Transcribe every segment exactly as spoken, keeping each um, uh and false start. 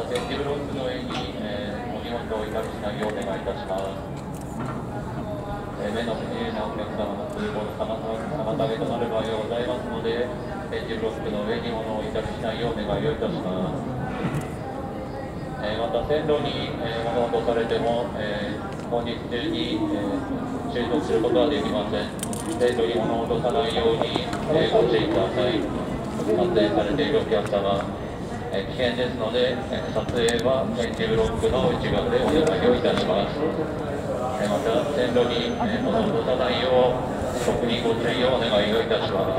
点字ブロックの上に、えー、お荷物をお怒りしないようお願いいたします。えー、目の不自由なお客様の通行の妨げとなる場合がございますので、点字ブロックの上に物をお怒りしないようお願いをいたします。えー、また線路に、えー、物を落とされても、えー、本日中に、えー、習得することはできません。線路に物を落とさないように、えー、ご注意ください。撮影されているお客様、えー、危険ですので、えー、撮影は点字ブロックの内側でお願いをいたします。えー、また線路に、えー、物を落とさないよう特にご注意をお願いをいたします。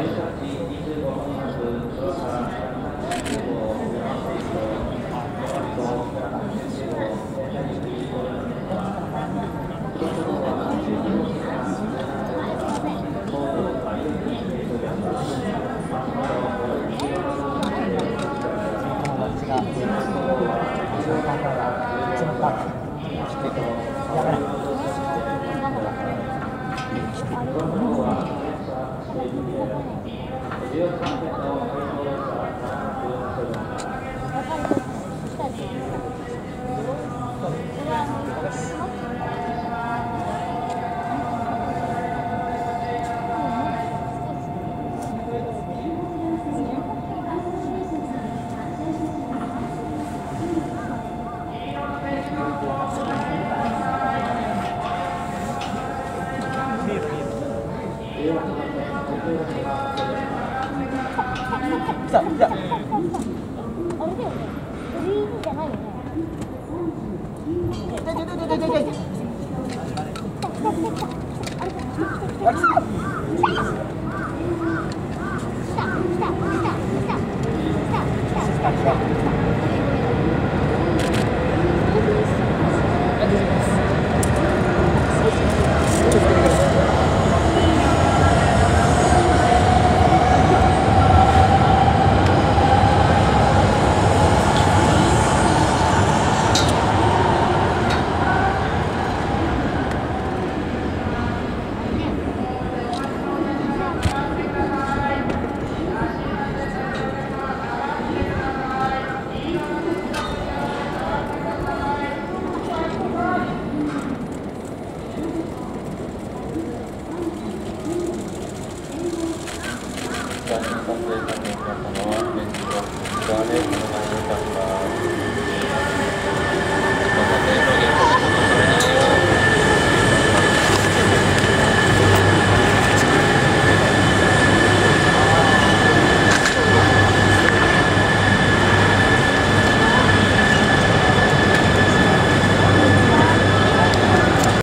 来た来た。あれだよね。グリーンじゃないよね。